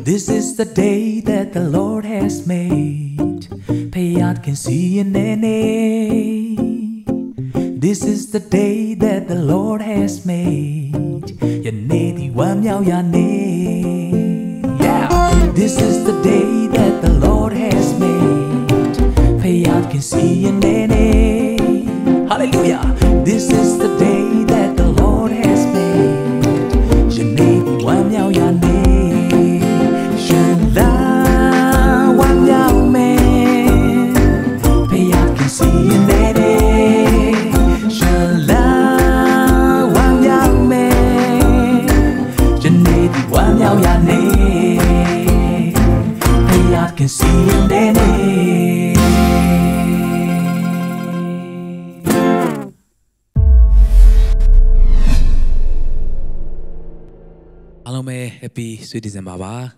This is the day that the Lord has made. Payat can see in any. This is the day that the Lord has made. Yaneti wam yao yane. Yeah. This is the day that the Lord has made. Payat can see in any. Hallelujah. This is the day that the Lord has made. Yaneti wam yao yane. Can see him day. Hello, me happy sweet December ba.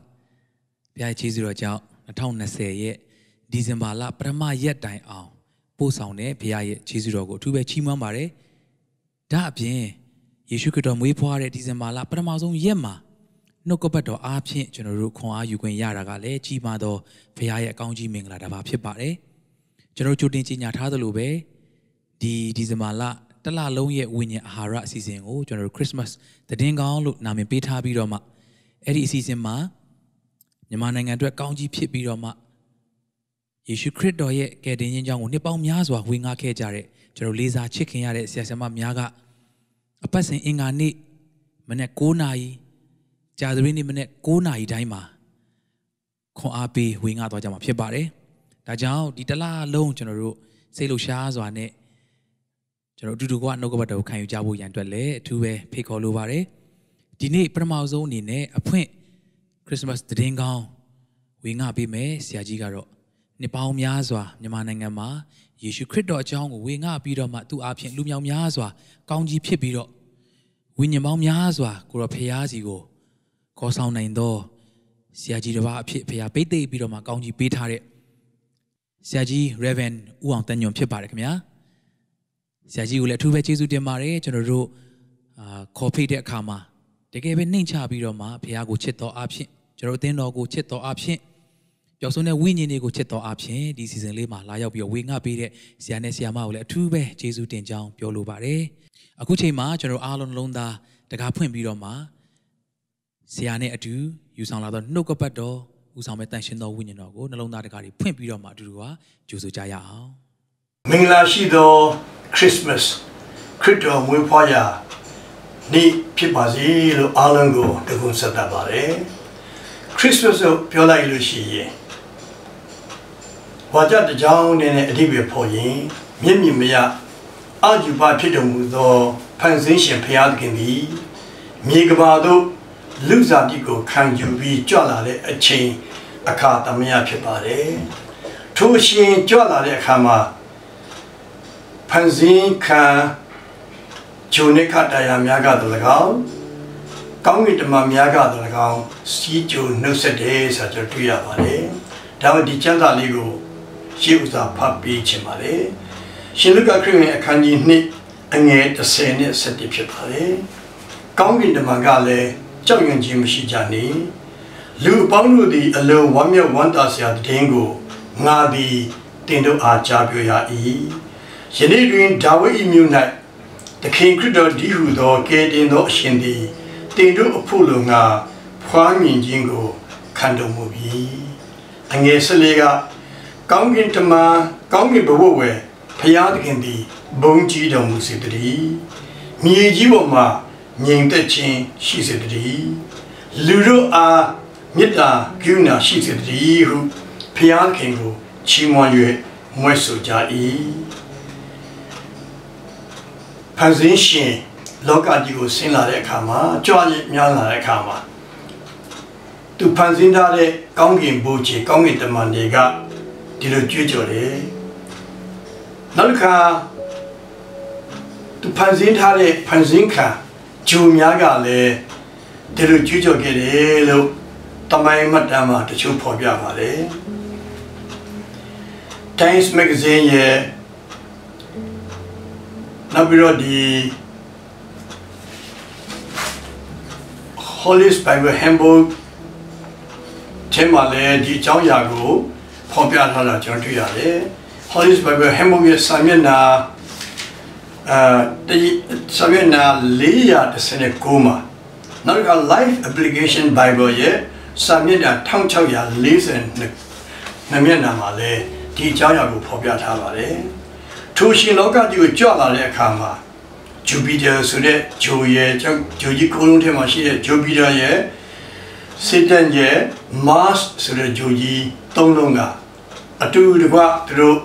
Pia cheese ro chao 2020ရဲ့ December လပထမရက်တိုင်အောင်ပို့ဆောင်တဲ့ဖခင်ရဲ့cheese roကိုအထူးပဲချီးမွမ်းပါတယ်။ဒါအပြင်ယေရှုခရစ်တော်မွေးဖွားတဲ့ December လပထမဆုံးရက်မှာနှုတ်ကပတ်တော်အားဖြင့်ကျွန်တော်တို့ခွန်အားယူခွင့်ရတာကလည်းကြီးမားသောဘုရားရဲ့အကောင်းကြီးမင်္ဂလာတစ်ပါးဖြစ်ပါတယ်။ကျွန်တော်ကြိုတင်ကြေညာထားသလိုပဲဒီဒီဇင်ဘာလတစ်လလုံးရဲ့ဝိညာဉ်အာဟာရအစီအစဉ်ကိုကျွန်တော်တို့ Christmas သတင်းကောင်းလို့နာမည်ပေးထားပြီးတော့မှအဲ့ဒီအစီအစဉ်မှာမြန်မာနိုင်ငံအတွက်ကောင်းကြီးဖြစ်ပြီးတော့မှယေရှုခရစ်တော်ရဲ့ကယ်တင်ခြင်းကြောင့်ကိုနှစ်ပေါင်းများစွာဝေငှခဲ့ကြတဲ့ကျွန်တော်လေးစားချစ်ခင်ရတဲ့ဆရာဆရာမများကအပတ်စဉ်အင်္ဂါနေ့မနေ့9နာရီကြာသပတေးနေ့မနေ့9နာရီတိုင်းမှာခွန်အားပေးဝေငှသွားကြမှာဖြစ်ပါတယ်။ဒါကြောင့်ဒီတစ်လလုံးကျွန်တော်တို့စိတ်လှရှားစွာနဲ့ကျွန်တော်အတူတူကနှုတ်ကပတ်တော်ကိုခံယူကြဖို့ရန်အတွက်လည်းအထူးပဲဖိတ်ခေါ်လိုပါတယ်။ဒီနေ့ပထမဆုံးအနေနဲ့အဖွင့်ခရစ်စမတ်သတင်းကောင်းဝေငှပေးမယ်ဆရာကြီးကတော့နှစ်ပေါင်းများစွာမြန်မာနိုင်ငံမှာယေရှုခရစ်တော်အကြောင်းကိုဝေငှပြီးတော့မှသူ့အားဖြင့်လူမြောက်များစွာကောင်းကြီးဖြစ်ပြီးတော့ဝိညာဉ်ပေါင်းများစွာကိုရောဖျားစီကိုခေါ်ဆောင်နိုင်သောဆရာကြီးတစ်ပါးအဖြစ်ဖျားပိတ်သိပြီးတော့မှကောင်းကြီးပေးထားတဲ့ဆရာကြီး Reverend ဦးအောင်တန်ညွန့်ဖြစ်ပါတယ်ခင်ဗျာဆရာကြီးကိုလည်းအထူးပဲကျေးဇူးတင်ပါတယ်ကျွန်တော်တို့ခေါ်ဖိတ်တဲ့အခါမှာတကယ်ပဲနှိမ်ချပြီးတော့မှဖျားကိုချစ်တော်အားဖြင့်ကျွန်တော်အသင်းတော်ကိုချစ်တော်အားဖြင့်ပျော်ဆုံးတဲ့ဝိညာဉ်တွေကိုချစ်တော်အားဖြင့်ဒီစီဇန်လေးမှာလာရောက်ပြီးတော့ဝေငှပေးတဲ့ဆရာနဲ့ဆရာမကိုလည်းအထူးပဲကျေးဇူးတင်ကြောင်းပြောလိုပါတယ်အခုချိန်မှာကျွန်တော်အားလုံးလုံးသားတကားဖွင့်ပြီးတော့မှဆရာနဲ့အတူယူဆောင်လာသောနှုတ်ကပတ်တော်ဦးဆောင်မဲ့တန်ရှင်သောဝိညာဉ်တော်ကိုနှလုံးသားတကားတွေဖွင့်ပြီးတော့မှအတူတူကကြိုဆိုကြရအောင်မင်္ဂလာရှိသော Christmas ခရစ်တော်မွေးဖွားရာနေ့ဖြစ်ပါစေလို့အားလုံးကိုတကုံဆက်တတ်ပါတယ် Christmas ကိုပြောလိုက်လို့ရှိရင်ဝါကြတကြောင်းနဲ့အဓိပ္ပာယ်ဖော်ရင်မျက်မြင်မရအာဂျူပါဖြစ်တော်မူသောဖန်ဆင်းရှင်ဘုရားသခင်သည်မြေကဘာသို့လူစားတိကိုခံယူပြီးကြွလာတဲ့အချိန်အခါသမယဖြစ်ပါတယ်ထိုအရှင်ကြွလာတဲ့အခါမှာဖန်ဆင်းခံဂျုံနေခတရားများကတည်းကကောင်းကင်တမန်များကတည်းကစီးကြိုနှုတ်ဆက်တယ်ဆိုတော့တွေ့ရပါတယ်ဒါမှဒီကျမ်းစာလေးကိုရှေ့ဥစွာဖတ်ပြီးချင်ပါတယ်ရှင်လုကာခရစ်ဝင်အခန်းကြီး2အငယ်10နဲ့17ဖြစ်ပါတယ်ကောင်းကင်တမန်ကလည်းကြောက်ရွံ့ခြင်းမရှိကြနှင့်လူအပေါင်းတို့သည်အလုံးဝမ်းမြောက်ဝမ်းသာစရာတည်င်းကိုငါသည်တင်တို့အားကြားပြောရ၏ယနေ့တွင်ဒါဝိဒ်၏မြို့၌သခင်ခရစ်တော်ဒီဟုသောကယ်တင်သောအရှင်သည်တင်တို့အဖို့လုံငါဖွားမြင်ခြင်းကိုခံတော်မူပြီအငယ်14ကကောင်းကင်တမန်ကောင်းကင်ဘဝဝယ်ဖျားသခင်သည်ဘုန်းကြီးတော်မူစေတည်းမြေကြီးပေါ်မှာငြိမ်သက်ခြင်းရှိစေတည်းလူတို့အားမေတ္တာကရုဏာရှိစေတည်းဟုဖျားခင်ကိုချီးမွမ်း၍မွဲ့ဆိုကြ၏ဖန်ဆင်းရှင်လောကကြီးကိုဆင်းလာတဲ့အခါမှာကြွရည်များလာတဲ့အခါမှာသူဖန်ဆင်းထားတဲ့ကောင်းကင်ဘုရားကောင်းကင်တမန်တွေကဒီလိုကြွကြော်တယ်နောက်တစ်ခါသူဖန်ဆင်းထားတဲ့ဖန်ဆင်းခံဂျုံများကလည်းဒီလိုကြွကြော်ခဲ့တယ်လို့တမိုင်းမှတ်တမ်းမှာတချို့ဖော်ပြပါတယ် Times Magazine ရဲ့နောက်ပြီးတော့ဒီ Holy Bible Handbook 테마레 디 장야고 포비아하라 전투야레 홀리스 바이블 해몽의 사면나 사면나 레야 드세네 고마 너가 라이프 애플리케이션 바이블에 사면나 탕창야 레슨 나면나 말레 디 장야고 포비아하라레 투신 로가지고 쪄라레 카마 주피터 소레 조예 조지 고롱테마시에 주피터의 세단제 마스 소레 조지 동동가 아투르과 들어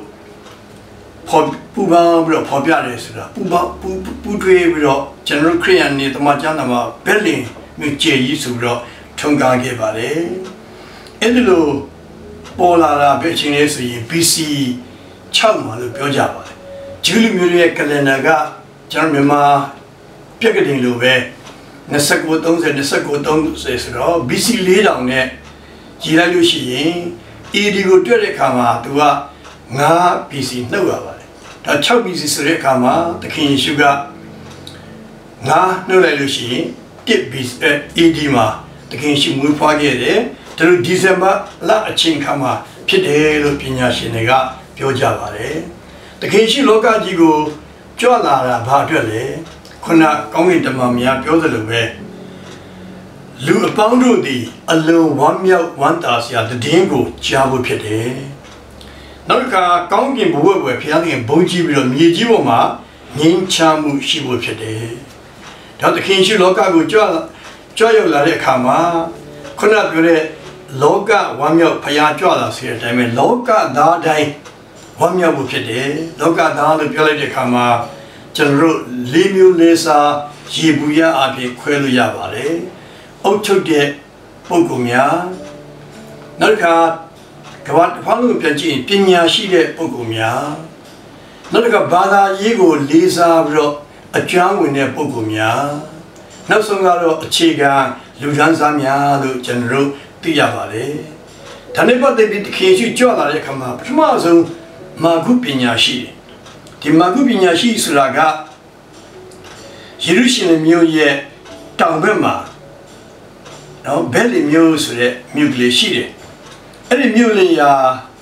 부방으로 법야래서라 부드에비로 제너럴 크리안니 도마잖아마 벨링 미제이스로 통강게 바래 애들로 볼라라 베친에서 BC 처음으로 벼자 바래 줄미르의 칼레나가 저놈마 벽에딩로 왜 나사고 동세에서 BC 리랑네 지라루시 이리고 뛰어내 가마 누가 나 BC 넣어야 봐. 다 처음 BC 쓰레 가마 특히 이슈가 나 넣으려시 띠 BC 이디마 특히 이슈 물파게 돼. 들 디셈버 라 아침 가마 피대로 비냐시네가 표자 봐래. 특히 이슈 로가지고 쪄라라 봐줘래. 그나 공인들만이야 표들로 왜လူအပေါင်းတို့သည်အလုံးဝမ်းမြောက်ဝမ်းသာစရာတည်င်းကိုကြားဖို့ဖြစ်တယ်။နောက်တစ်ခါကောင်းကင်ဘဝဘွယ်ဖျားသခင်ဘုန်းကြီးပြီးတော့မြေကြီးပေါ်မှာငြိမ်းချမ်းမှုရှိဖို့ဖြစ်တယ်။ဒါသခင်ရှိလောကကိုကြွရောက်လာတဲ့အခါမှာခုနပြောတဲ့လောကဝမ်းမြောက်ဖျားကြွလာစေတဲ့အတိုင်းပဲလောကသားတိုင်းဝမ်းမြောက်ဖို့ဖြစ်တယ်။လောကသားလို့ပြောလိုက်တဲ့အခါမှာကျွန်တော်တို့လေးမျိုးလေးစားရေဘူးရအဖြစ်ခွဲလို့ရပါတယ်။အုတ်ချုပ်တဲ့ပုဂ္ဂိုလ်များနောက်တစ်ခါကဘာတစ်ဖက်လုံးပြန်ကြည့်ပညာရှိတဲ့ပုဂ္ဂိုလ်များနောက်တစ်ခါဘာသာရေးကိုလေးစားပြီးတော့အကျွမ်းဝင်တဲ့ပုဂ္ဂိုလ်များနောက်ဆုံးကတော့အခြေခံလူဒန်းစားများလို့ကျွန်တော်တို့သိရပါတယ်။ဒါနဲ့ပတ်သက်ပြီးတခင်ရှိကြွလာတဲ့အခါမှာပထမဆုံးမာဂုပညာရှိဒီမာဂုပညာရှိဆိုတာကယေရုရှလင်မြို့ရဲ့တောင်ဘက်မှာနော်ဘယ်လိုမျိုးဆိုတဲ့မြို့ကလေးရှိတယ်အဲ့ဒီမြို့လေးရာ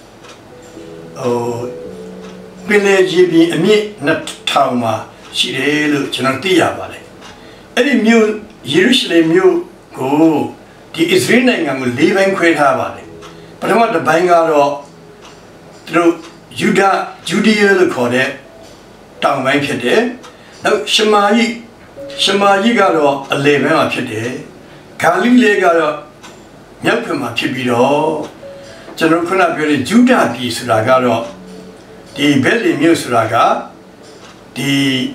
ပင်လေကြီးပြီးအမြင့်2000မှာရှိတယ်လို့ကျွန်တော်သိရပါတယ်အဲ့ဒီမြို့ယေရုရှလင်မြို့ကိုဒီအစ္စရေးနိုင်ငံကို၄ပိုင်းခွဲထားပါတယ်ပထမတစ်ပိုင်းကတော့သူတို့ဂျူဒီယာလို့ခေါ်တဲ့တောင်ပိုင်းဖြစ်တယ်နောက်ရှမာယိကတော့အလယ်ပိုင်းမှာဖြစ်တယ်ဂါလိလဲကတော့မြောက်ဘက်မှာဖြစ်ပြီးတော့ကျွန်တော်ခုနပြောတဲ့ဂျူဒာပြည်ဆိုတာကတော့ဒီဘက်လီမြို့ဆိုတာကဒီ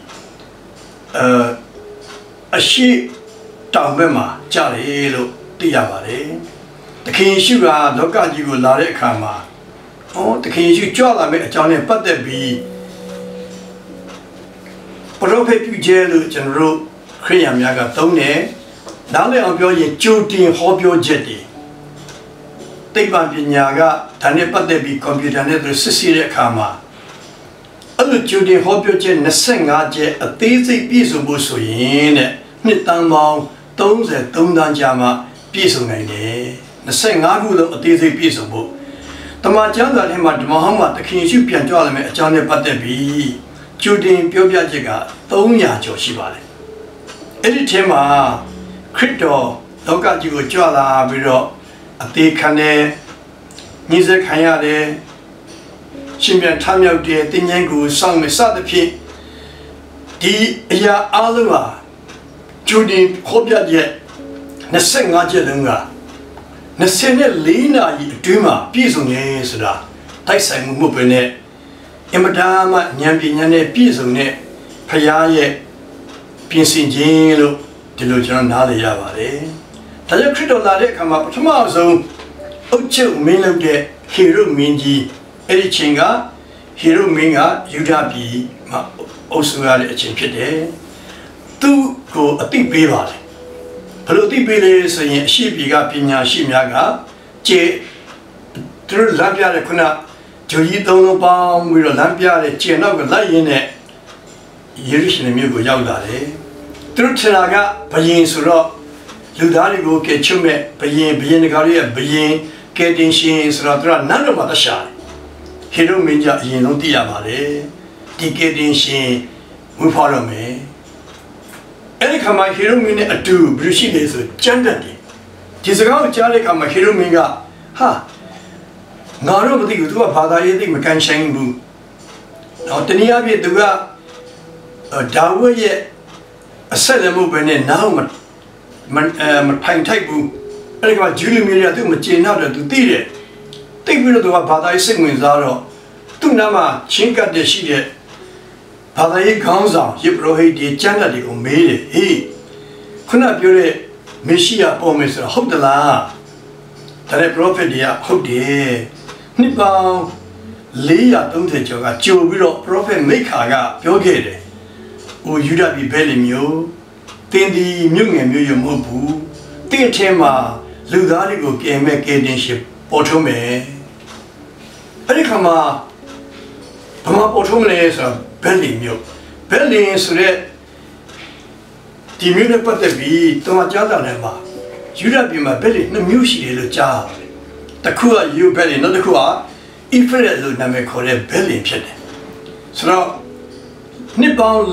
အရှိတောင်ဘက်မှာကြားတယ်လို့သိရပါတယ်တခင်ယေရှုကလောကကြီးကိုလာတဲ့အခါမှာတခင်ယေရှုကြွလာမယ့်အကြောင်းနဲ့ပတ်သက်ပြီးပရောဖက်ပြုကျဲလို့ကျွန်တော်တို့ခရိယာများကသုံးတယ်နားလည်အောင်ပြောရင်ကြိုတင်ဟောပြောချက်တွေသိပ္ပံပညာကဒါနဲ့ပတ်သက်ပြီးကွန်ပျူတာနဲ့သူစစ်ဆေးတဲ့အခါမှာအဲ့လိုကြိုတင်ဟောပြောချက်25ချက်အသေးစိတ်ပြည့်စုံဖို့ဆိုရင်တဲ့နှစ်တန်းပေါင်း33တန်းကြာမှပြည့်စုံနိုင်တယ်25ခုလုံးအသေးစိတ်ပြည့်စုံဖို့တမန်ကျမ်းစာထဲမှာဓမ္မဟောင်းမှာသခင်ယေရှုပြန်ကြွလာမယ့်အကြောင်းနဲ့ပတ်သက်ပြီးကြိုတင်ပြောပြချက်က300ကျော်ရှိပါတယ်အဲ့ဒီထဲမှာခရစ်တော်လောကကြီးကိုကြွလာပြီးတော့အသေးခံတဲ့ညီစခံရတယ်ရှင်ပြန်ထမြောက်တဲ့တင်ញိုင်းကိုစောင့်နေစသဖြင့်ဒီအရာအလုံးဟာကျူဒီခေါ်ပြချက်25ချက်လုံးက24နာရီအတွင်းမှာပြည့်စုံရဲဆိုတာတိုက်ဆိုင်မှုပဲနဲ့အမတားမှဉာဏ်ပညာနဲ့ပြည့်စုံတဲ့ဖရာရဲ့ပြင်ဆင်ခြင်းလို့ဒီလိုကျွန်တော်နားလည်ရပါတယ်။ဒါကြောင့်ခရစ်တော်လာတဲ့အခါမှာပထမဆုံးအုတ်ချုပ်မင်းလုပ်တဲ့ဟေရုမင်းကြီးအဲ့ဒီချိန်ကဟေရုမင်းကယူဒပြည်မှာအုပ်စုရတဲ့အချိန်ဖြစ်တယ်။သူ့ကိုအသိပေးပါတယ်။ဘယ်လိုအသိပေးလဲဆိုရင်အရှိပြည်ကပညာရှိများကကျေသူတို့လမ်းပြတဲ့ခုနဂျိုကြီးသုံးလုံးပေါင်းပြီးတော့လမ်းပြတဲ့ကျေနောက်ကလိုက်ရင်းနဲ့ယေရုရှလင်မြို့ကိုရောက်လာတယ်။သူတို့ထင်တာကဘယင်ဆိုတော့လူသားတွေကိုကဲချွတ်မဲ့ဘယင်တကားရဲ့ဘယင် 게딘신 스라드라 나를 받았샤 히로 민자 이놈 띠야말에 디 게딘신 무파로메 에리 가마 히로 민의 아두 브루시에서 짠다디 디스가우 자레 가마 히로 민가 하 나로 어디 누가 바다에 돼 메칸샹부 어떤 이야기 누가 다워의 아살레모 베네 나오면 만 파인타이부 그러니까 줄이미야 또 지나도 또 띠래 띠비로도 바다에 생문자로 또 남아 진가대 시대 바다의 강상 예브로헤디 짠다리고 매일 이 그나별의 메시아 보면서 헛들라 다른 프로페디야 헛디 니방 레야 동태저가 조비로 프로페 메카가 벽에래 오 유다비 벨리묘 땡디 명예묘요 뭐부 땡테마 루다리고 게임에 게딘시 보통에 아니 가마 바마 보통에서 벨리묘 벨리스레 디뮤네 빠데비 또마자다네 마 유다비마 벨리 묘시리로 자 다쿠아 유 벨리 너다쿠아 이프레로 나메 코레 벨리ဖြစ်တယ်ဆိုတော့နှစ်ပေါင်း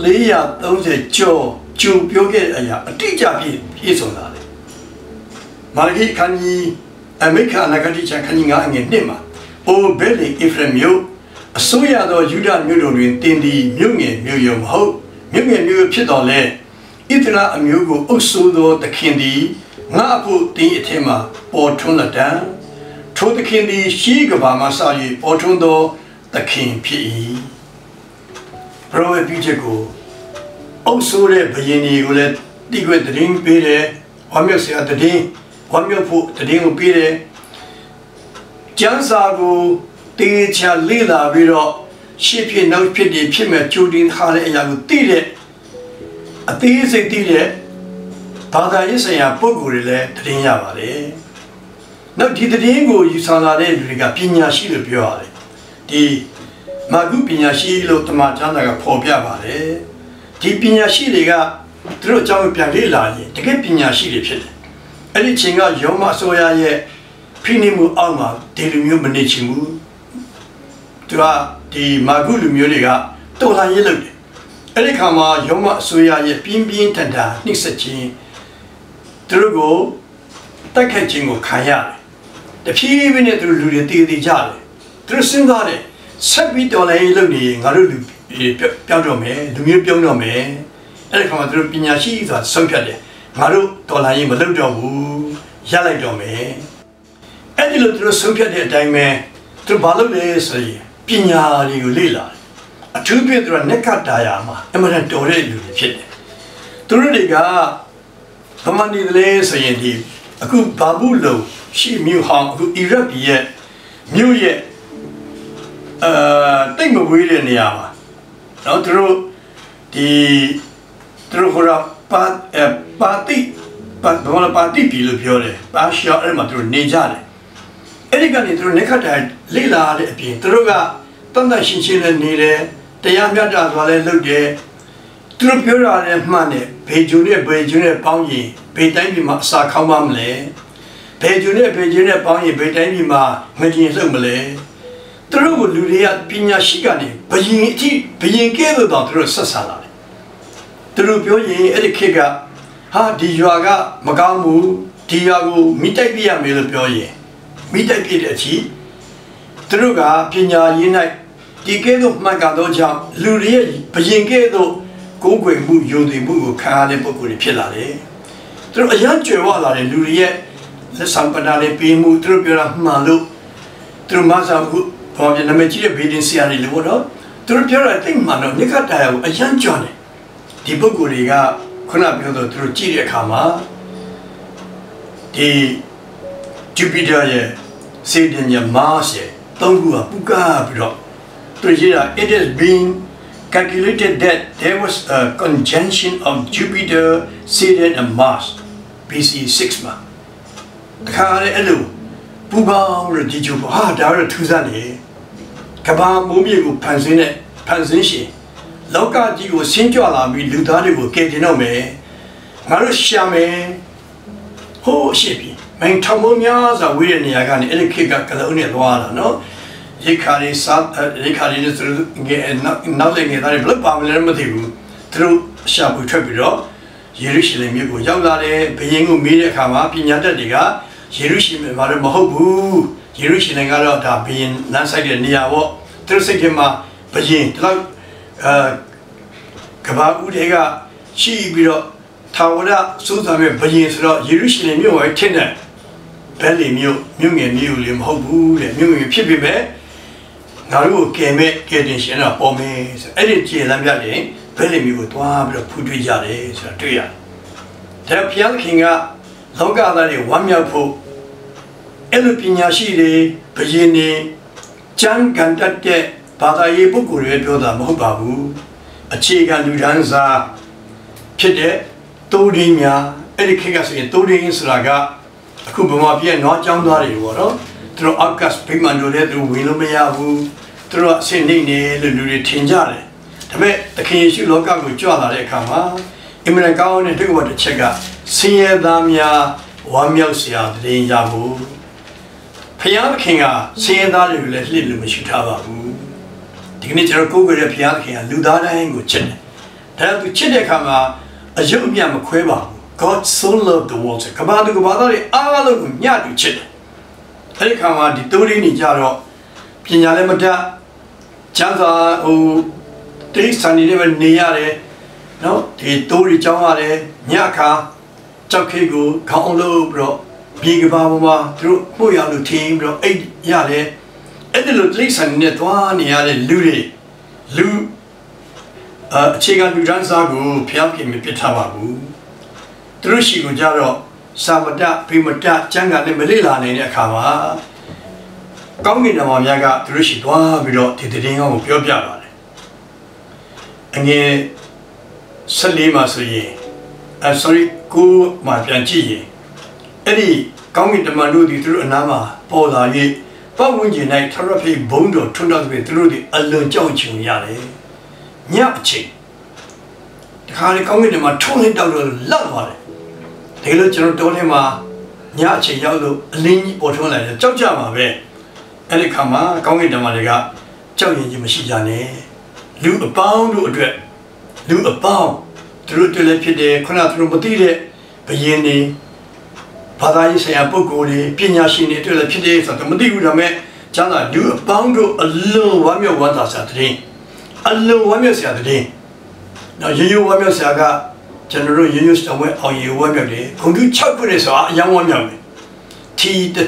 430ကျော်ပြောခဲ့တဲ့အရာအတိအကျပြည့်စုံလာတယ်မာဂီခန်ကြီးအမေခါနဂတိချန်ခန်ကြီး9အငယ်1မှာအိုဘဲလင်အဖရမျိုးအစိုးရသောယူဒမျိုးတို့တွင်တင်သည်မြို့ငယ်မျိုးရုံမဟုတ်မြို့ငယ်မျိုးဖြစ်တော်လဲဣသရာအမျိုးကိုအုပ်စိုးသောသခင်သည်ငါအဖို့တင်းအထက်မှာပေါ်ထွန်းလက်တံထိုသခင်သည်ရှိကဘာမှစ၍ပေါ်ထွန်းသောသခင်ဖြစ်၏ပရောဝေပြချက်ကိုအုပ်စိုးတဲ့ဘုရင်တွေကိုလည်းတိကွက်တရင်ပေးတယ်ဝမ်းမြောက်စရာတရင်ဝမ်းမြောက်ဖို့တရင်ကိုပေးတယ်ကျမ်းစာကိုတေချာလေ့လာပြီးတော့ရှေ့ဖြစ်နောက်ဖြစ်ဒီဖြစ်မဲ့ကြိုတင်ထားတဲ့အရာကိုသိတဲ့အသေးစိတ်သိတဲ့ဘာသာရေးဆိုင်ရာပုဂ္ဂိုလ်တွေလည်းတရင်ရပါတယ်နောက်ဒီတရင်ကိုယူဆောင်လာတဲ့လူတွေကပညာရှိလို့ပြောရတယ်ဒီမာဂုပညာရှိလို့တမန်ကျမ်းစာကဖော်ပြပါတယ်ဒီပညာရှိတွေကသူတို့အကြောင်းပြန်လေ့လာရင်တကယ်ပညာရှိတွေဖြစ်တယ်အဲ့ဒီချိန်ကယောမအစိုးရရဲ့ဖိနှိပ်မှုအောက်မှာဒီလူမျိုးမနေချင်ဘူးသူကဒီမာဂုလူမျိုးတွေကတော်လှန်ရေးလုပ်တယ်အဲ့ဒီခါမှာယောမအစိုးရရဲ့ပြင်းပြင်းထန်ထန်နှိမ့်ဆက်ခြင်းသူတို့ကိုတိုက်ခိုက်ခြင်းကိုခံရတယ်တဖြည်းဖြည်းနဲ့သူတို့လူတွေတည်တည်ကြတယ်သူတို့စဉ်းစားတယ်ဆက်ပြီးတော်လှန်ရေးလုပ်နေငါတို့လူပြောင်းတော့မယ်လူမျိုးပြောင်းတော့မယ်အဲ့ဒီခါမှာသူတို့ပညာရှိဆိုတာဆုံးဖြတ်တယ်ငါတို့တော်လှန်ရေးမလုပ်တော့ဘူးရပ်လိုက်တော့မယ်အဲ့ဒီလိုသူတို့ဆုံးဖြတ်တဲ့အတိုင်းပဲသူဘာလုပ်လဲဆိုရင်ပညာတွေကိုလေ့လာတယ်အထူးဖြင့်သူကနက္ခတာယာမှာအမှန်တန်တော်တဲ့လူတွေဖြစ်တယ်သူတို့တွေကဗမာနေတယ်ဆိုရင်ဒီအခုဘာဘူးလုံရှိမြို့ဟောင်းအခုအီရတ်ပြည်ရဲ့မြို့ရဲ့တိတ်မဝေးတဲ့နေရာမှာနော်သူတို့ဒီသူတို့ကပါတိပြည်လို့ပြောတယ်ပါရှာအဲ့မှာသူတို့နေကြတယ်အဲ့ဒီကနေသူတို့နေခတ်တယ်လေ့လာတဲ့အပြင်သူတို့ကတန်တန်ရှင်းရှင်းနဲ့နေတယ်တရားမျှတစွာလည်းလုပ်တယ်သူတို့ပြောတာလည်းမှန်တယ်ဘေဂျူနဲ့ပေါင်းရင်ဘေတိုင်းပြည်မှာအစာခေါင်းမလဲဘေဂျူနဲ့ပေါင်းရင်ဘေတိုင်းပြည်မှာငကြင်လှုပ်မလဲသူတို့ကလူတွေကပညာရှိကနေဘယင်ကဲလို့တော့သူတို့ဆက်ဆံလာတယ်သူတို့ပြောရင်အဲ့ဒီခေတ်ကဟာဒီရွာကမကောင်းဘူးဒီရွာကိုမိတိုက်ပြရမယ်လို့ပြောရင်မိတိုက်ပြတဲ့အချီသူတို့ကပညာရေး၌ဒီကဲသို့မှတ်ကားသောကြောင့်လူတွေရဲ့ဘယင်ကဲသို့ကိုးကွယ်မှုယုံကြည်မှုကိုခံရတဲ့ပုဂ္ဂိုလ်တွေဖြစ်လာတယ်သူတို့အရန်ကြွယ်ဝလာတဲ့လူတွေရဲ့လက်ဆောင်ပနာလေးပေးမှုသူတို့ပြောတာမှန်လို့သူတို့မဆာဘူးဘာဖြစ်နာမည်ကြီးတဲ့ဗီဒင်စီယာတွေလို့တော့သူတို့ပြောတာတိတ်မှန်တော့နိခတ်တရားကိုအရန်ကြွတယ်ဒီပုဂ္ဂိုလ်တွေကခုနပြောတော့သူတို့ကြည့်တဲ့အခါမှာဒီဂျူပီတာရဲ့စေတညမားရဲ့သုံးခုကပူကားပြီးတော့သူရေးတာ it has been calculated that there was a conjunction of Jupiter, Saturn and Mars BC 6မှာတခါလေအဲ့လိုပူပေါင်းလို့ဒီဂျူဟာဒါတော့ထူးဆန်းတယ်ကဘာမိုးမြေကိုဖန်ဆင်းရှင်လောကကြီးကိုဆင်းကြွလာပြီးလူသားတွေကိုကယ်တင်တော့မယ်ငါတို့ရှာမယ်ဟိုးအရှိပြီမ 맹 탐모냐서 위에 야간에 이렇게 가까다 은혜 도와라 예카리 사 예카리는 이게 나중에 다리 블랙밤을 못해고 들어 샤부 쳐비로 예루살렘이고ရောက်လာတဲ့ ဘုရင်ကို မေးတဲ့ အခါမှာ ပညာတတ်တွေက 예루살렘 말을 뭐하고 예루살렘 가서 다 비인 난사게 니야고 들으세게마 비인 그바 우리가 시비로 타오라 수담에 비인스러 예루살렘이 와 텐데 벨리묘 명예 미울림 하고래 명예 피비메 나로 게메 게든시나 봄에 에리 제람야리 벨리미고 도와비로 부주자래 저တွေ့ရ 대피한킹가လောကသားတွေ ဝမ်းမြောက်ဖို့ အဲ့လိုပညာရှိတွေဘုရင်တွေကျမ်းဂန်တတ်တဲ့ဘာသာရေးပုဂ္ဂိုလ်တွေပြောတာမဟုတ်ပါဘူးအခြေခံလူဒန်းစားဖြစ်တဲ့တိုးရင်းများအဲ့ဒီခေတ်ကဆိုရင်တိုးရင်းဆိုတာကအခုဗမာပြည်နွားကျောင်းသားတွေပေါ့နော်သူတို့အောက်ကဗိမာန်တို့လည်းသူဝင်လို့မရဘူးသူတို့အစင်းနေနေလို့လူတွေထင်ကြတယ်ဒါပေမဲ့သခင်ယေရှုလောကကိုကြွလာတဲ့အခါမှာအင်မတန်ကောင်းတဲ့တက္ကဝတစ်ချက်ကဆင်းရဲသားများဝမ်းမြောက်စရာတည်ရဖို့ ဖျားသခင်ကဆင်းရဲသားတွေကိုလည်းလှစ်လို့မရှိထားပါဘူးဒီကနေ့ကျွန်တော်ကိုယ်ကြတဲ့ဖျားသခင်ကလူသားတိုင်းကိုချစ်တယ်ဒါကြောင့်သူချစ်တဲ့အခါမှာအယုတ်အမြတ်မခွဲပါဘူး God so loved the world ကမ္ဘာသူကမ္ဘာသားတွေအားလုံးကိုညှတူချစ်တယ်အဲ့ဒီခါမှာဒီတိုးရင်းနေကြတော့ပညာလည်းမတတ်ကျမ်းစာတိစံနေတယ်နေရတယ်နော်ဒီတိုးရကြောင်းရတယ်ညအခါကြောက်ခေကိုခေါင်းလို့ပြီးတော့ ပြေကဘာပေါ်မှာသူတို့ပို့ရလို့ထင်းပြီးတော့အိတ်ရတယ်အဲ့ဒီလိုတိဆန်နေသွားနေရတဲ့လူတွေလူအခြေခံလူဒန်းစားကိုဖျောက်ခင်မပြစ်ထားပါဘူးသူတို့ရှိကိုကြတော့စာမတဖိမတကျမ်းဂန်နဲ့မလေ့လာနေတဲ့အခါမှာကောင်းကင်တော်များကသူတို့ရှိသွားပြီးတော့ဒီတည်င်းကောင်းကိုပြောပြပါတယ်အငယ်14မှာဆိုရင်sorry ကိုမှပြန်ကြည့်ရင် အဲ့ဒီကောင်းကင်တမန်တို့ဒီသူတို့အနားမှာပေါ်လာ၍ပတ်ဝန်းကျင်၌ထရဖိဘုံတော်ထွန်းတောက်ပြီးသူတို့ဒီအလွန်ကြောက်ချင်ရတယ်ညအချိန်တခါလေကောင်းကင်တမန်ထုံးလင်းတောက်တော့လတ်သွားတယ်ဒီလိုကျွန်တော်တောထဲမှာညအချိန်ရောက်လို့အလင်းကြီးပေါ်ထွန်းလာတယ်ကြောက်ကြမှာပဲအဲ့ဒီခါမှာကောင်းကင်တမန်တွေကကြောက်ရင်ကြီးမရှိကြနဲ့လူအပေါင်းတို့အတွက်လူအပေါင်းသူတို့လည်းဖြစ်တယ်ခုနကသူတို့မသိတဲ့ဘယင်းနေ ဘာသာရေးဆိုင်ရာပုဂ္ဂိုလ်တွေပညာရှင်တွေတွေ့လည်းဖြစ်တယ်ဆိုတော့မသိဘူးဒါပေမဲ့ကျမ်းစာလူအပေါင်းတို့အလုံးဝမ်းမြောက်ဝမ်းသာစရာတဲ့အလုံးဝမ်းမြောက်စရာတဲ့နော်ရေဝမ်းမြောက်စရာကကျွန်တော်တို့ရေစတဝဲအောင်ရေဝမ်းမြောက်တယ်ခွန်ကြီး6ခုနဲ့ဆိုတာအယောင်ဝမ်းမြောက်တယ်ထီ900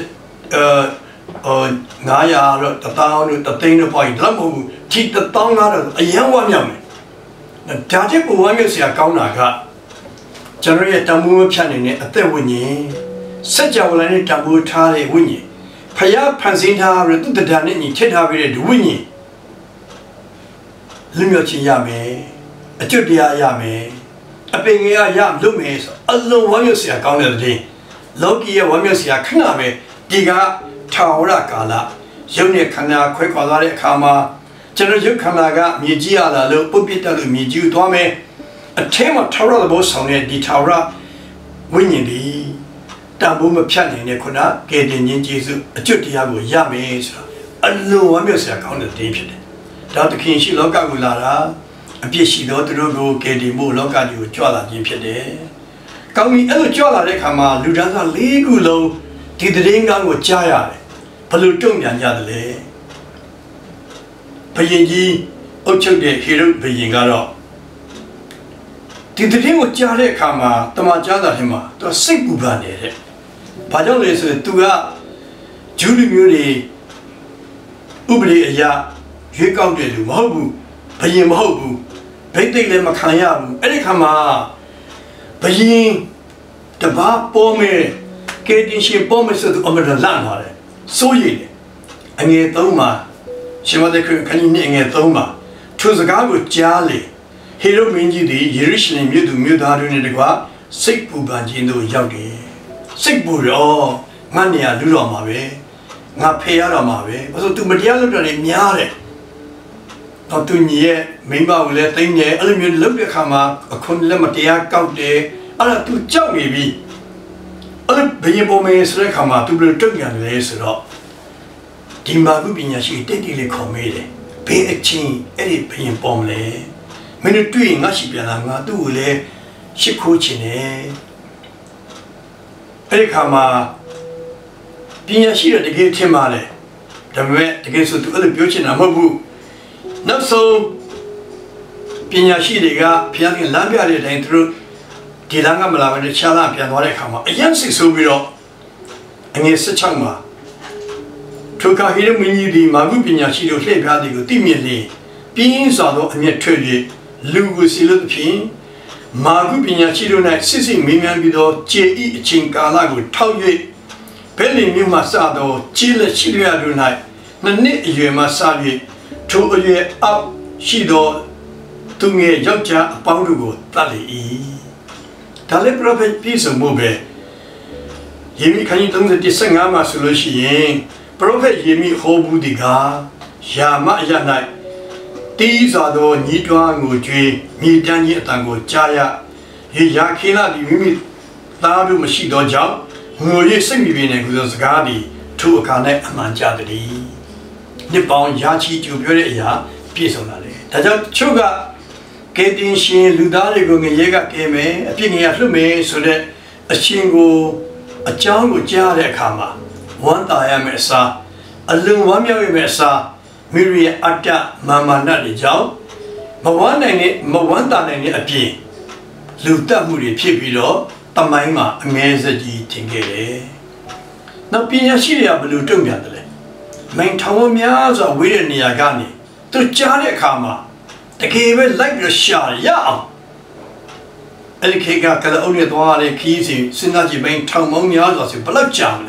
တော့1000တို့1000တို့ပေါ့ဒါမှမဟုတ်ထီ1000တော့အယောင်ဝမ်းမြောက်တယ်ဒါတဲ့ပူဝမ်းမြောက်စရာကောင်းတာကကျွန်တော်ရဲ့တန်ဖိုးဖြတ်နေတဲ့အသက်ဝိညာဉ် စัจ java နဲ့တံပိုးထားတဲ့ဝိညာဉ်ဖျားဖန်ဆင်းထားပြီးသူတဒဏ်နဲ့ညီထည့်ထားပြီးတဲ့ဝိညာဉ်လွတ်မြောက်ခြင်းရမယ်အကျွတ်တရားရမယ်အပင်ငယ်ရလို့မယ်ဆိုအလုံးဝမ်းမြောက်စရာကောင်းတဲ့တဲ့လောကီရဲ့ဝမ်းမြောက်စရာခဏပဲဒီကထာဝရကာလရုပ်နဲ့ခန္ဓာခွဲခွာသွားတဲ့အခါမှာကျွန်တော်ရုပ်ခန္ဓာကမြေကြီးရလာလို့ပုပ္ပိတ္တလို့မြေကြီးကိုသွားမယ်အထင်းမှာထာဝရသဘောဆောင်တဲ့ဒီထာဝရဝိညာဉ်ဒီ တန်ဖိုးမဖြတ်နိုင်တဲ့ခုနကဲတင်ခြင်းကျေးဇူးအကျွတ်တရားကိုရမယ်ဆိုတာအလုံးဝမ်းမြောက်စရာကောင်းတဲ့တည်ဖြစ်တယ်ဒါသခင်ရှိလောကကိုလာတာအပြစ်ရှိသောသူတို့ကိုကဲတင်ဖို့လောကကြီးကိုကြွလာခြင်းဖြစ်တယ်ကောင်းပြီအဲ့လိုကြွလာတဲ့အခါမှာလူဒန်းစား၄ခုလုံးဒီတည်င်းကောင်းကိုကြားရတယ်ဘယ်လိုတုံ့ပြန်ကြသလဲဘုရင်ကြီးအုပ်ချုပ်တဲ့ဟေရုဘုရင်ကတော့ ဒီတည်င်းကိုကြားတဲ့အခါမှာတမန်ကျမ်းစာထဲမှာသူစိတ်ပူပန်နေတဲ့ဘာကြောင့်လဲဆိုရင်သူကဂျူးလူမျိုးတွေဥပဒေအရရွေးကောက်တဲ့လူမဟုတ်ဘူးဘုရင်မဟုတ်ဘူးဗိတ်သိက်လည်းမခံရဘူးအဲ့ဒီခါမှာဘုရင်တပါပေါ်မယ်ကဲတင်ရှင်ပေါ်မယ်ဆိုတော့အမရလန့်သွားတယ်စိုးရိမ်တယ်အငယ်3မှာရှင်မသက်ခဏနေအငယ်3မှာသူစကားကိုကြားလေ ဟေရုမင်းကြီးသည်ယေရုရှလင်မြို့သူမြို့သားတို့နှင့်တကွစိတ်ပူပန်ခြင်းသို့ရောက်တယ်စိတ်ပူတော့ငါနေရလူတော်မှာပဲငါဖေရတော်မှာပဲဘာလို့သူမတရားလုပ်တယ်လေများတယ်တော့သူညီရဲ့မိန်းမကိုလည်းတိမ့်တယ်အဲ့လိုမျိုးလုပ်တဲ့အခါမှာအခွန်လည်းမတရားကောက်တယ်အဲ့ဒါသူကြောက်နေပြီ 어느 베이범에 서를 가마 두블 정리하는 데서 디마구 비냐시 때리리 코메래 베액칭 에리 베이범래 맨을 뚜이 나시 변한가 두래 시코치네 에리 가마 비냐시를 되게 테마래 다음에 되게 소도 어느 표치나 뭐부 나서 비냐시리가 비양의 남편에 대한 들어 디랑가 말하면 차라 변화를 가마 양식 소비로 ang에 스창마 조카 이름 민이디 마구 비냐시로 해봐디고 띠미리 빈사도 ang에 틀리 루구실로 핀 마구 비냐시로나 시시 미면비도 제이 진가라고 타우에 벨리미마사도 찔레 시리아루나 너네 유마사리 조어에 앞 시도 등에 역자 방루고 딸이 달레 프로페트 피스 모베 예미 칸이 등의 디생아마 솔루시엔 프로페트 예미 호부디가 야마야나 디자도 니도앙고 죄 니단이 땅고 자야 이 야키나디 미미 나도 마시도 자 뭐의 생미비네 그것가디 투가네 아만자들이 니방 야치 주별이야 비서나래 다자 초가 개딘신 루다리고 얘가 게임에 비행이야 흐메 소래 아친고 아짱고 자래 가마 원다야메사 알릉 완명이메사 미리의 아따 마마나리죠 머원내니 머원다내니 아피 루다물이 피비로 담마이마 아메즈지 팅게래 나 비냐시리아 블루 뚱변들래 맨 타오미아서 위르니아가니 또 자래 가마 되게 like 샤야 엘케가 가다 오늘 도아래 키지 신나지 맨 타오미아서 블럭장네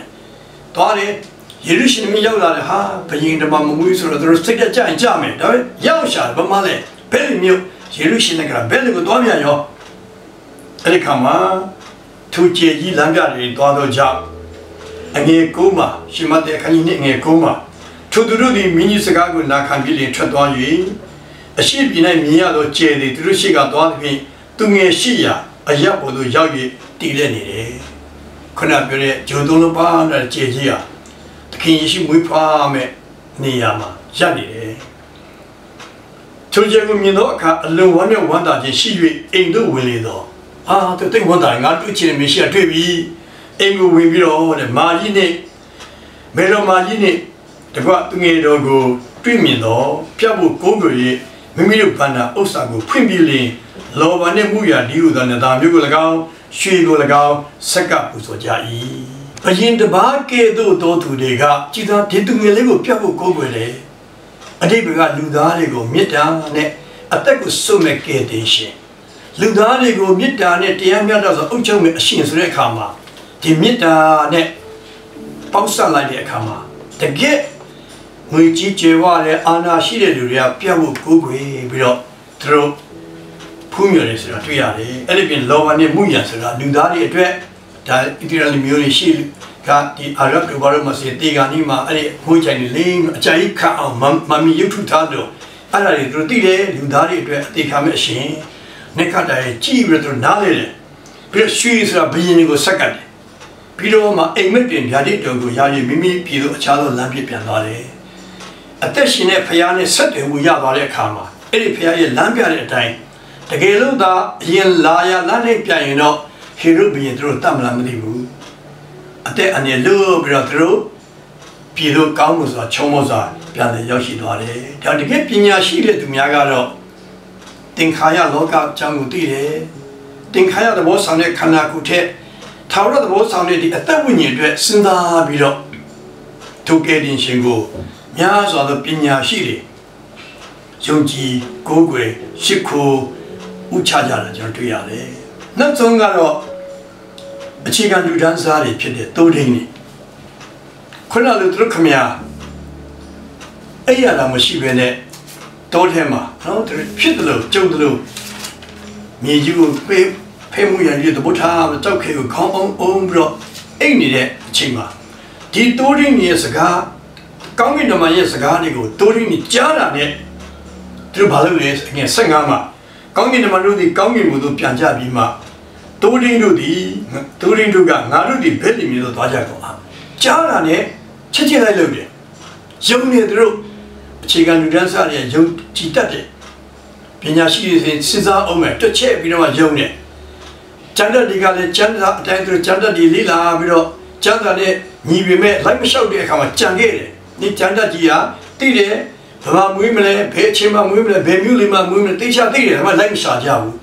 도아래 예루살렘이ရောက်လာတဲ့ဟာဘယင်တမမမွေးဆိုတော့သူတို့စိတ်ကြကြင်ကြမယ်ဒါပဲရောက်ရှာဘာမှလဲဘယ်လိုမျိုးယေရုရှလင်ကဘယ်လိုသွားပြန်ရောအဲ့ဒီခါမှာသူကျေကြီးလမ်းပြတွေသွားတော့ကြောက်အငယ်ကိုမှရှမတ်တဲ့ခဏကြီးနဲ့အငယ်ကိုမှသူတို့ဒီမိကြီးစကားကိုနာခံပြီးလင်ထွက်သွား၍အရှိပြည်၌မြင်ရတော့ကျေတွေသူတို့ရှိကသွားတဲ့ဖြင့်သူငယ်ရှိရာအရက်ပေါ်သို့ရောက်၍တည်လက်နေတယ်ခုနပြောတဲ့ဂျိုသုံးလုံးပါတဲ့ကျေကြီးဟာခင်ယေရှုမွေးဖွားမဲ့နေရာမှာရပ်နေတယ်။ချိုးချေကိုမြင်တော့အခါအလုံးဝနဲ့ဝမ်းသာခြင်းရှိ၍အိမ်သို့ဝင်လေတော့သူတိတ်ဝမ်းသာငါတွေ့ချင်မရှိတွေ့ပြီအိမ်ကိုဝင်ပြီးတော့တဲ့မာကြီးနဲ့မေတော်မာကြီးနဲ့တကွသူငယ်တော်ကိုတွေ့မြင်တော့ပြတ်ဖို့ကိုးကွယ်၍မိမိတို့ဘန္တာဥစ္စာကိုဖွင့်ပြလင်လောဘနဲ့မှုရာဒီဟုသောနတာမျိုးကို၎င်းရွှေကို၎င်းဆက်ကပ်ပူဇော်ကြ၏အရင်တပါးကဲ့သို့သောသူတွေကကြည်သာဒီသူငယ်လေးကိုပြတ်ဖို့ကိုးကွယ်တယ်အတိတ်ကလူသားတွေကိုမေတ္တာနဲ့အသက်ကိုစွန့်မဲ့ကဲ့တင်ရှင်လူသားတွေကိုမေတ္တာနဲ့တရားမျှတစွာအုပ်ချုပ်မဲ့အရှင်ဆိုတဲ့အခါမှာဒီမေတ္တာနဲ့ပေါင်းစပ်လိုက်တဲ့အခါမှာတကယ်ငွေကြီးကျေဝတဲ့အာနာရှိတဲ့လူတွေကပြတ်ဖို့ကိုးကွယ်ပြီးတော့သူတို့ဖူးမြော်တယ်ဆိုတာတွေ့ရတယ်အဲ့ဒီပြင်လောဘနဲ့မှုရန်ဆိုတာလူသားတွေအတွက်ဒါဣသရေလမျိုးတွေရှိကဒီအာရဗ်တို့ဘာလို့မစေတေဂာနီမှာအဲ့ဒီငွေချိုင်တွေလိမ့်အကြိုက်ခတ်အောင်မမီရုပ်ထုထားလို့အဲ့ဒါတွေသူတို့သိတယ်လူသားတွေအတွက်အသေးခံမဲ့အရှင်နဲ့ခတ်တယ်ကြည့်ပြီးတော့နားလေတယ်ပြီးတော့ရွှေဆိုတာဘယင်းကိုဆက်ကတ်တယ်ပြီးတော့မှအိမ်မက်ပြင်ဗျာဒိတ်တော်ကိုယာယီမိမိပြည်သူအခြားသောလမ်းပြပြန်သွားတယ်အသက်ရှင်တဲ့ဖခင်နဲ့ဆက်သွယ်မှုရသွားတဲ့အခါမှာအဲ့ဒီဖခင်ရဲ့လမ်းပြတဲ့အတိုင်းတကယ်လို့သာအရင်လာရလမ်းနဲ့ပြန်ရင်တော့ဟေရုဘရင်တို့တတ်မလားမသိဘူးအသက်အနေလို့ပြီးတော့တို့ပြည်သူကောင်းမှုဆိုတာချုံမောစွာပြန်လည်ရောက်ရှိသွားတယ်ဒါတကယ်ပညာရှိတဲ့သူများကတော့သင်္ခါရလောကအကြောင်းကိုသိတယ်သင်္ခါရသဘောဆောင်တဲ့ခန္ဓာကိုယ်ထက်ထာဝရသဘောဆောင်တဲ့ဒီအသက်ဝိညာဉ်အတွက်စဉ်းစားပြီးတော့ဒုက္ခတင်ရှင်ကိုများစွာသောပညာရှိတွေယုံကြည်ကိုးကွယ်ရှိခိုးဥချကြတာကျွန်တော်တွေ့ရတယ်နောက်ဆုံးကတော့အခြေခံလူဒန်းစားတွေဖြစ်တဲ့တိုးထင်းတွေခုနကလူတို့ခမရအဲ့ရတာမရှိဘဲနဲ့တိုးထဲမှာနော်သူဖြစ်တယ်လို့ကြုံတယ်လို့မြေကြီးကိုဖဲမှုရည်တပုတ်ထားတောက်ခဲကိုခေါင်းအောင်ပြီးတော့အိတ်နေတဲ့အချိန်မှာဒီတိုးထင်းရဲ့စကားကောင်းကင်တမန်ရဲ့စကားတွေကိုတိုးထင်းကြီးကြားတာနဲ့သူဘာလို့လဲငယ်15မှာကောင်းကင်တမန်တို့ဒီကောင်းကင်ဘုံသို့ပြန်ကြပြီးမှတိုးထင်းတို့ဒီ 도린도가 나루디 벨리미도 도와자고 자라네 체체가 이러게 영내대로 제가 누란사리에 영 지다데 비냐시에서 시사 오면 또 체비로만 영내 잔다디가래 잔다 단들 잔다디 리라 비로 잔다네 니비메 라이마쇼데 가마 짱게래 니 잔다지야 띠래 바마 무이메래 배치마 무이메래 배뮤리마 무이메래 띠샤 띠래 아마 라이마샤자부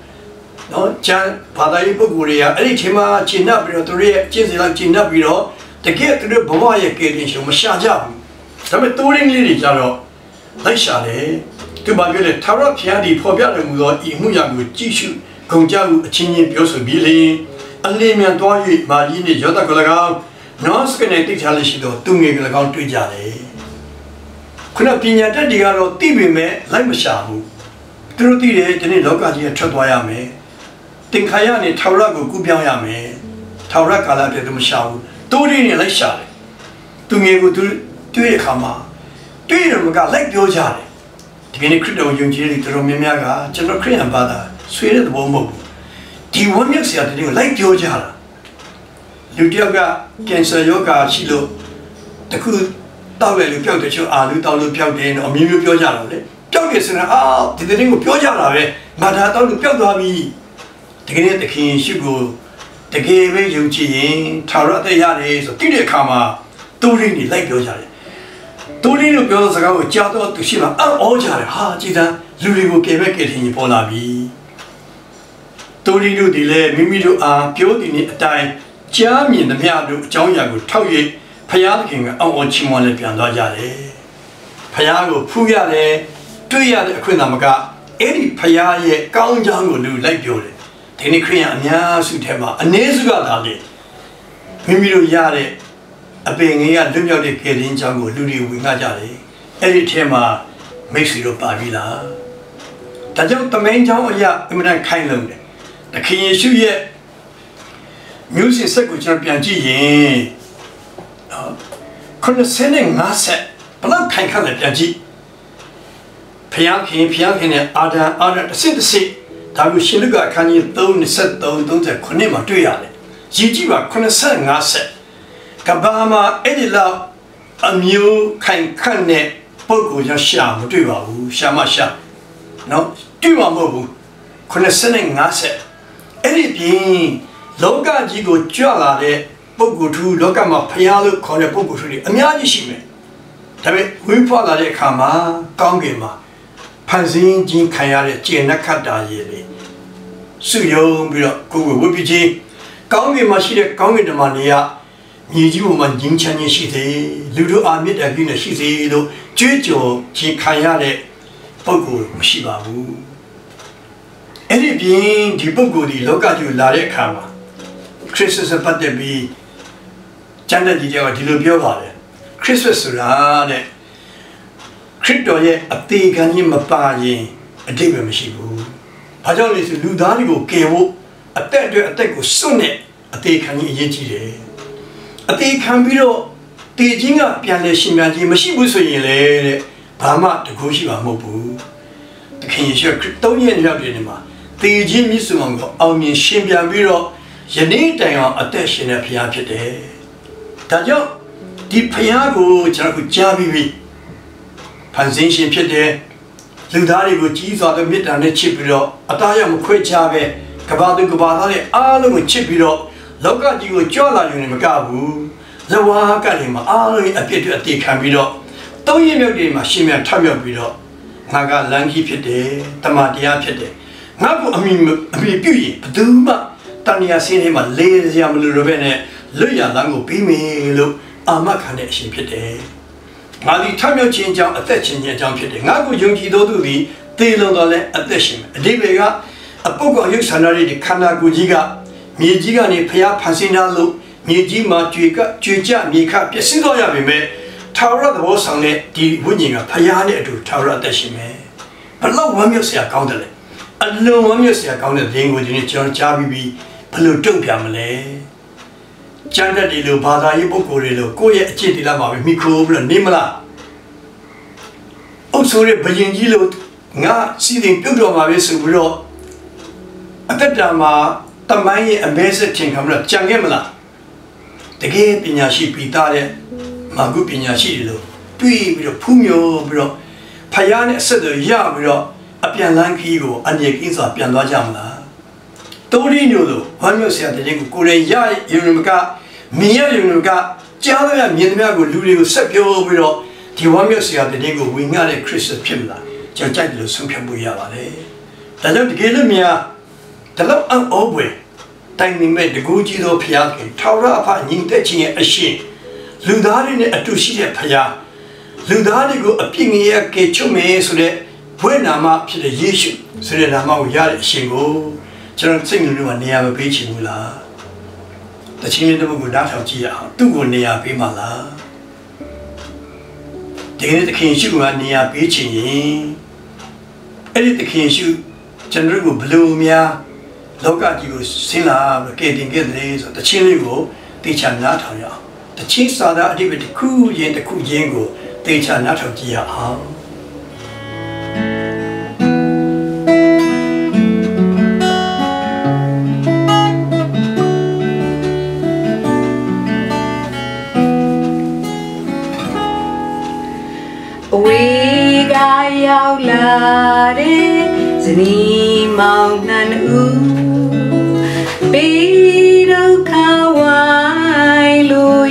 짠 바다의 부구리야 아니 제마 진납비로 도리에 진실랑 진납비로 되게 그들 보마에 깨진시 뭐 샤자 다음에 또링리리 자로 라이샤래 그 말에 타라 피아디 포비아를 무도 이무야고 지슈 공자고 진이 표수 미리 알리면 도와이 마리니 여다 걸어가 노스케네 띠잘리시도 뚱이를 강 뛰자래 그나 비냐다 디가로 띠비메 라이마샤부 들어띠래 되니 로까지에 쳐둬야매 띵카야니 타오라고 구병야매 타오라 갈라데도 무샤우 또리니 라이샤래 뚱이고 둘 뛰에 가마 뛰는 뭐가 라이 표자래 디게니 크리도 용지리 들어오면야가 저는 크리안 바다 수혜도 못 먹고 디원역시야 되는 거 라이 표자라 유디아가 캔서 요가 시로 그 따외를 뼈도 저 아루 따로 뼈대는 어미묘 뼈자라래 뼈에서는 아 디드린 거 뼈자라 왜 마다 따로 뼈도 하미 되게 되게 쉬고 되게 왜 용지인 타라데 야래서 뛰게 가마 또리니 라이 뼈자래 또리는 뼈서 가고 자도 뜻이나 아 어자래 아 지다 루리고 깨백게 되니 보나비 또리도 딜레 미미도 아 뼈디니 아따이 자민的面都讲一个超越培养的那个按我期望来变大家的培养个普遍的对呀的困难么个哎你培养也刚讲个路来表的听你看呀年数太嘛年数个大的明明都呀的啊别人呀路标的给人讲个路的为哪家的哎你天嘛没水都罢了啦大家都没讲我呀我们来看人的那看人修业뮤직 세고 저 변지인 그런 세는 나세 불안 칸칸의 변지 평양의 아다 신듯이 다루 신르가 칸이 돈 세돈돈데 코네마 돼야래 지지와 그런 세는 나세 가바마 에딜라 아뮤 칸칸의 보고자 샤무 돼와우 샤마샤 너 돼와 뭐부 그런 세는 나세 에리빈 로가지고 쥐어라래 보고두 로가마 파야로 거래 보고들이 아미아지 심해. 다음에 위파라래 가마 강게마 판신진 가야래 제나카다예래 수용비로 그거 왜비지 강게마 시래 강게만이야 니지고만 인천이 시대 루루 아미다기네 시대로 쥐죠 지 가야래 보고 시바부 에리빈 디보고리 로가지고 라래 가마 크리스마스 받대비 장난지자가 뒤로 벼봐래 크리스마스라네 크리스도의 앞뒤간이 맞바지 어디가 마시고 바정리스 루다리고 깨고 앞대고 손에 앞뒤간이 이해지래 앞뒤간 비로 대징아 변래 심야지 마시고 소리래 바마 듣고시가 뭐부 괜히셔 크리스도의 되는마 대징 미스만 거 아우민 심변 비로 연애 때야 어때시네 피야 피대 다죠 디 피야고 저거 자비비 판신신 피대 루다리고 지사도 밑단에 치비로 아따야 뭐 괴자베 가바도 가바다에 아는 치비로 로가지고 쪄라주는 거가부 저와까지마 아는 앞에도 어디 감비로 또이명들이마 심면 참여비로 나가 랑기 피대 담아디야 피대 나고 아미 뷰이 부두마当年先起嘛，雷是么路边呢，雷呀能够避免了，阿妈看的新皮的，俺的他们亲讲，在亲戚讲皮的，俺个用几多都的，对弄到嘞，在新，这边个，不光有上那里的，看那估计个，面积个呢，培养攀升那路，面积嘛，绝佳，你看别新到呀边边，超了多上嘞，第五年个培养的都超了在新咩，不老我们是要讲的嘞，老我们是要讲的，人我就是讲加比。별로 정비하면래 장자들로 바다에 보고래로 고에 제들라 마음이 미코블 님라 억소리 버진지로 나 시딩 뼈도 마음에 쓰고로 아따다마 tamai amazing thing kamra changemla tege pinyashi pita de magu pinyashi lo tui bi ro phumyo bi ro phaya ne aset do ya bi ro apyan lan khi ko anye kin sa pyan twa ja mala tori nyo lo hwanyo sia de ko ko ren ya yun ka min ya yun ka ja lo ya min mya ko lu li ko set pyo bi ro di hwanyo sia de ko wi nga de Christ phit mala ja jai de lo sung phyan bu ya ba le da jaw de ge lo mya da lo an o bwe tai ni me de go ji do phya ke thau ra pha nyin tet chin ye a shin lu da ri ne atu shi de phyaလူသားတွေကိုအပြစ်ငရဲကဲချုပ်မယ်ဆိုတဲ့ဘွဲ့နာမဖြစ်တဲ့ယေရှုဆိုတဲ့နာမကိုရတဲ့အရှင်ကိုကျွန်တော်စိတ်မျိုးကနေရာမပေးချင်ဘူးလားတချင်းလေးတစ်ပုဒ်ကိုနားထောင်ကြည့်ရအောင်သူ့ကိုနေရာပေးမှလားဒီကနေ့သခင်ယေရှုကနေရာပေးချင်ရင်အဲ့ဒီသခင်ယေရှုကျွန်တော်တို့ဘလို့များလောကကြီးကိုဆင်းလာကဲတင်ခဲ့တယ်ဆိုတချင်းလေးကိုတေချာနားထောင်ရအောင်တချင်းစာသားအဓိပ္ပာယ်တစ်ခုရင်တစ်ခုချင်းကိုတေချာနားထောင်ကြည့်ရအောင်အဝေးကရောက်လာတဲ့ဇနီးမောင်နှံဦးပေးဒုက္ခဝိုင်းလို့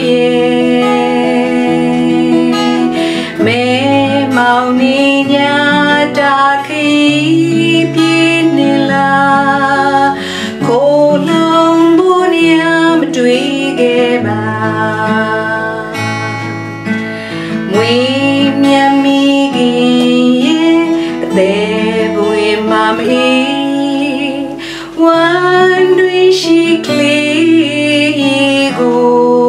နေညာတာခိပြင်းနေလားခိုလုံးဘူးနေမတွေ့ခဲ့ပါမွေမြမီကြီးရဲ့အသေးပွေမမေးဝမ်းတွေရှိကလေးကို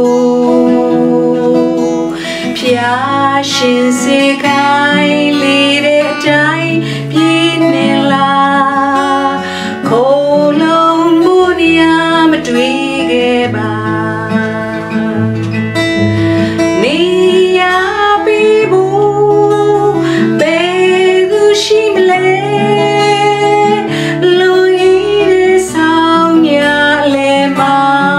ဖျားရှင်စေခိုင်းလေးတဲ့အတိုင်းပြင်းနေလားခိုလုံးဘူးနေရမတွေ့ခဲ့ပါနေရပြီးဘူးဘယ်သူရှိမလဲလူကြီးတဲ့ဆောင်ရလဲမှာ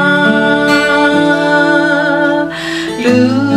လူ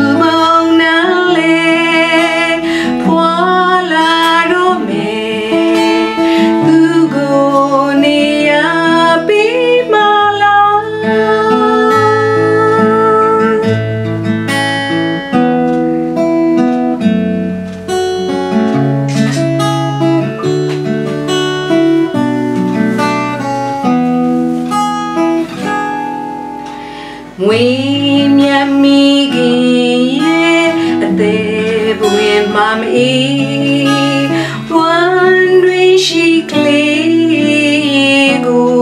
ငွေမြတ်မိခင်ရဲ့အသေးပွေမမေးဝမ်းတွေရှိကလေးကို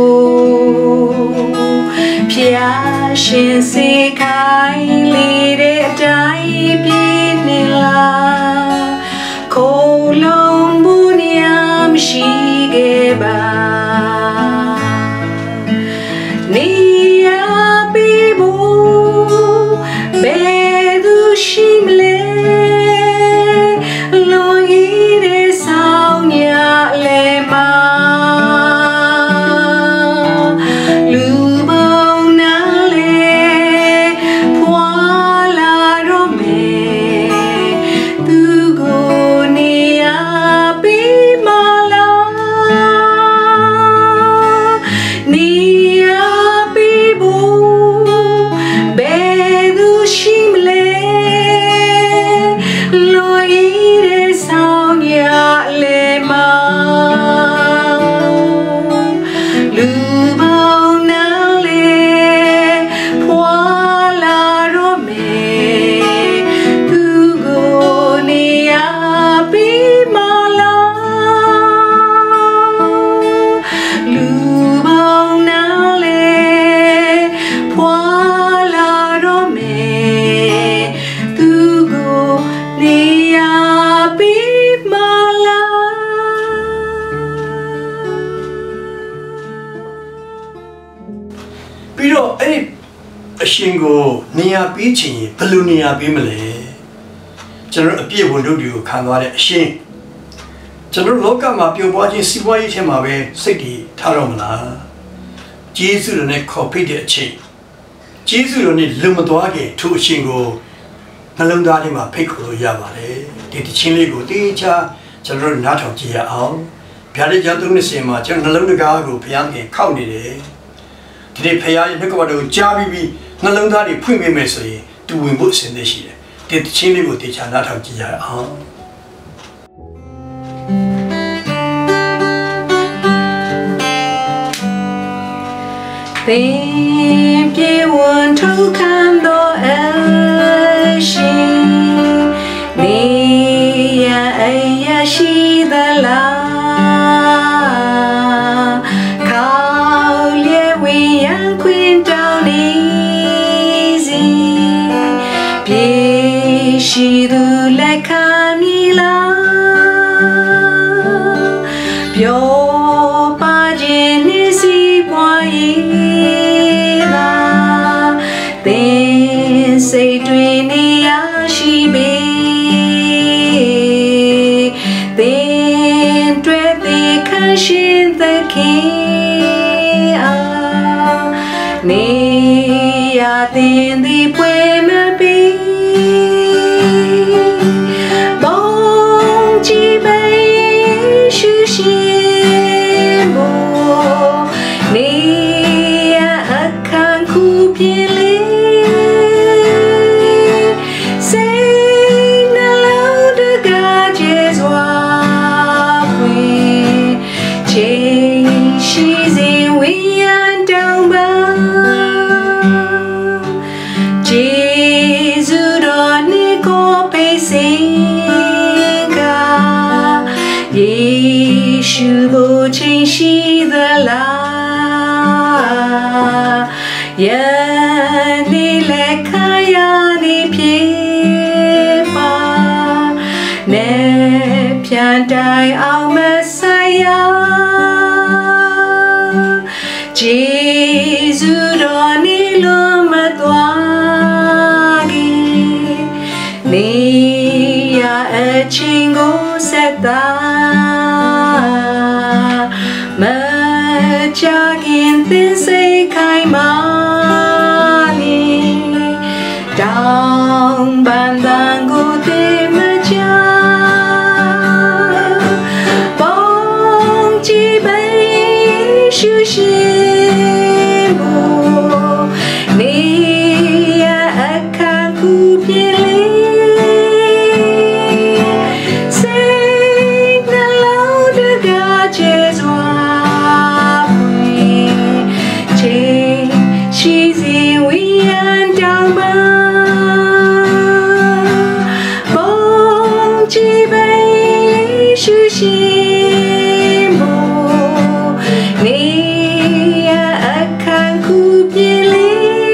ဖျားရှင်စေခိုင်းလေးတဲ့အတိုင်းပြင်းနေလားခိုလုံးဘူးနေရမရှိခဲ့ပါနေရှိမလဲလူကြီးတဲ့ဆောင်ရလဲမှာလူပေါင်းနာလေဖွာလာတော့မယ်သူကိုနေရပြီးမလားနေရပြီးဘူးဘယ်သူရှိမလဲလူကြီးတဲ့ဆောင်ရလဲမှာလူပေါင်းနာလေဖွာလာတော့မယ်သူကိုနေရပြီးမလားလူပေါင်းနာလေဖွာလာတော့မယ်သူကိုနေရပြီးမလားပြီးတော့အဲ့ဒီအရှင်ကိုနေရာပေးချင်ရင်ဘယ်လိုနေရာပေးမလဲကျွန်တော်အပြည့်ဝန်တို့တွေကိုခံသွားတဲ့အရှင်ကျွန်တော်လောကမှာပျော်ပွားခြင်းစီးပွားရေးထဲမှာပဲစိတ်တည်ထားတော့မလား 제수로는 커피의 치 제수로는 름도하게 투신고 날름다리만 페이크로 야말에 디디 친리고 디차 저를 나타지야 အောင် 별의 전통의 세마 저 날름다가고 비양게 카운이래 디디 페야의 느껴봐도 자비비 날름다리 풍미면서이 두윈부 센데시래 디디 친리고 디차 나타지야 အောင်သင်ပြေဝန်ထုတ်ခံသောအရှင်နေရအယရှိသလားခေါလျက်ဝိယံခွင်တောင်းနေစီပြေရှိသူလက်ခံမည်လားပြောပါခြင်းနှင့်စီပွား၏စိတ်တွင်နေရရှိပေသင်တွေ့သည်ခံရှင်သခင်အားနေရသည်သည်ပွဲမပေးဘုံကြည်ပေရှုရှင်မို့နေရအခန့်ခုပြင်းလေရှုဖို့ချိန်ရှိသလားယနေ့လက်ခံရသည်ဖြစ်ပါနဲ့ပြန်တိုင်အောင်မဆိုင်ရဂျေဇုတော်နေလို့မသွားခင်နေရအချင်းကိုဆက်တာMajagin thin say khai mali down bandango de maja bong chi bai shu shin bo ne ya akhan ku pyin le say na lao de ga che zwa She's in we and down bong chi bai shu shin bo ne ya akhan ku pyin le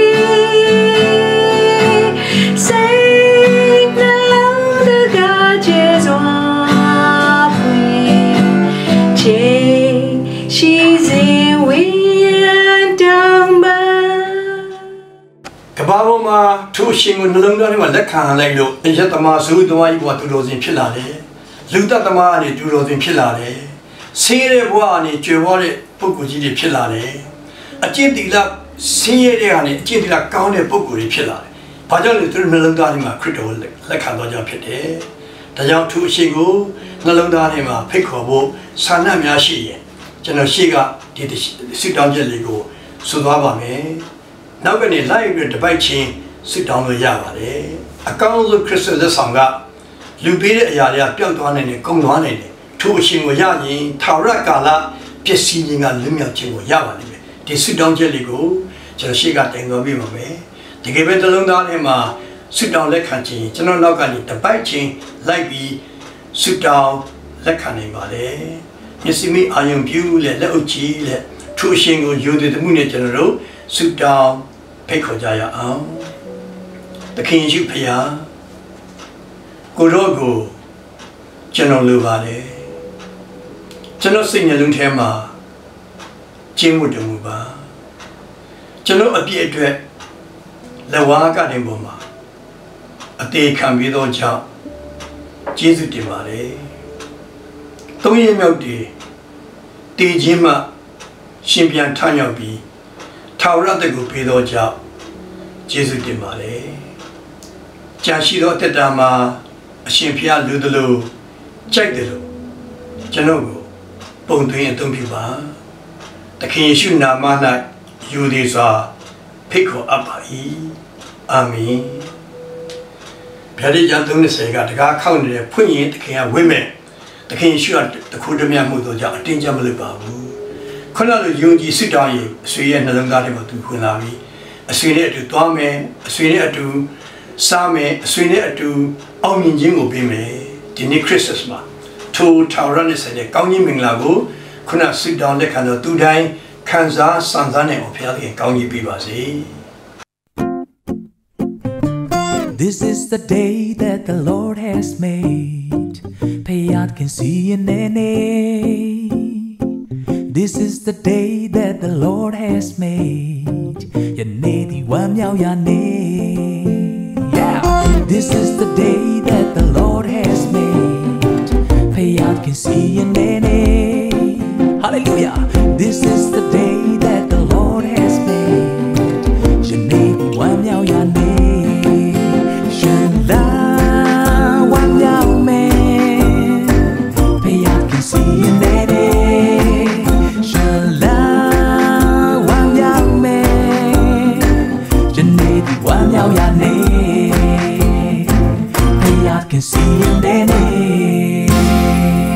say na lao de ga che zwa pui che she's in we Kababoma, two shingle London, let can like you, and yet the mass who do I want to lose in Pilare. Look at the money to lose in Pilare. See the one in Jewari, Pukuji Pilare. A gentila, see a gentila county Pukuri Pilare. Pajan to Londonima, critical, like Candoja Pite. The young two shingle, Londonima, Picobo, Sanam Yashi. General Shiga did sit down jelly go, Sudava me. Now when he live with the bike chain, sit down with Yavare. A council of Christmas the Sanga, Lubida Yalia, built one in a Kongwane, two shingle Yagi, Taurakala, Pessing and Lumia Chingo Yavale. They sit down jelly go, Shiga Tango Viva me. They gave it along down him, sit down Lekanchi, General Nogani, the bike chain, like be sit down Lekani Male. You see me, I am you, let Ochi, let two shingle you did the moon general, sit down, Peko Jaya. The king you pay, Gorogo, General Luvale, General Singer Luntema, Jim Woodumuba, General appeared to Lawaga de Boma. A day can be the job, Jesus de Mare. Don't you know the Jima Shimpian Tanyabi, ထာဝရတက်ကိုပေးသောကြောင့်ယေရှုတင်ပါလေကြာရှိသောအသက်တာမှာအရှင်ဖျားလူတို့လိုကြိုက်တယ်လို့ကျွန်တော်ကိုပုံသွင်းအသုံးပြုပါသခင်ယေရှုနာမ၌ယူသည်စွာဖိတ်ခေါ်အပ်ပါ၏အာမင်ဗျာဒိတ်ကျမ်း30ကတကားခောက်နေတဲ့ဖွင့်ရင်သခင်ကဝိမဲ့သခင်ယေရှုကတခုတည်းမြတ်မှုတို့ကြောင့်အတင်းကြပ်မလုပ်ပါဘူးခဏလိုယုံကြည်စစ်တောင်းရင်အဆွေရဲ့နှလုံးသားထဲမှာသူဝင်လာပြီးအဆွေနဲ့အတူသွားမယ်အဆွေနဲ့အတူစားမယ်အဆွေနဲ့အတူအောင်မြင်ခြင်းကိုပေးမယ်ဒီနေ့ခရစ်စမတ်မှာထိုထာဝရနဲ့ဆိုင်တဲ့ကောင်းကြီးမင်္ဂလာကိုခုနစစ်တောင်းတဲ့ခံတော့သူတိုင်းခံစားစံစားနိုင်အောင်ဘုရားသခင်ကောင်းကြီးပေးပါစေ This is the day that the Lord has made. Payat can see your name. This is the day that the Lord has made. Your name wam yao ya name. Yeah. This is the day that the Lord has made. Payat can see your name. Hallelujah. This is the day that the Lord has made. Your name wam yao ya name. Can see your name.